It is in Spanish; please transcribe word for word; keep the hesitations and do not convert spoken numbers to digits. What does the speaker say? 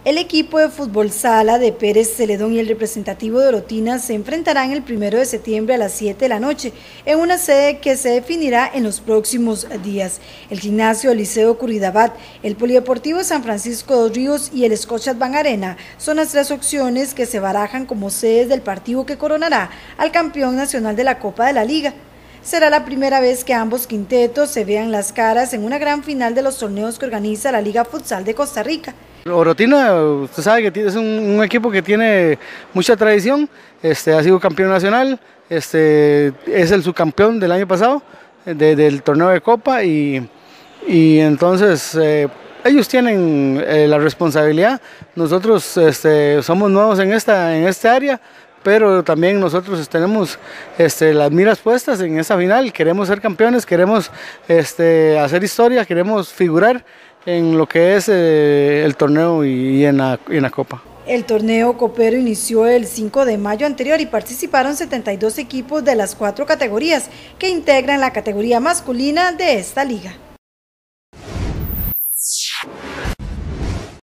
El equipo de fútbol sala de Pérez Celedón y el representativo de Orotina se enfrentarán el primero de septiembre a las siete de la noche en una sede que se definirá en los próximos días. El gimnasio del Liceo Curridabat, el Polideportivo San Francisco de los Ríos y el Scotiabank Arena son las tres opciones que se barajan como sedes del partido que coronará al campeón nacional de la Copa de la Liga. Será la primera vez que ambos quintetos se vean las caras en una gran final de los torneos que organiza la Liga Futsal de Costa Rica. Orotina, usted sabe que es un, un equipo que tiene mucha tradición, este, ha sido campeón nacional, este, es el subcampeón del año pasado, de, del torneo de Copa, y, y entonces eh, ellos tienen eh, la responsabilidad. Nosotros este, somos nuevos en esta, en esta área, pero también nosotros tenemos este, las miras puestas en esa final. Queremos ser campeones, queremos este, hacer historia, queremos figurar en lo que es eh, el torneo y, y, en la, y en la Copa. El torneo copero inició el cinco de mayo anterior y participaron setenta y dos equipos de las cuatro categorías que integran la categoría masculina de esta liga.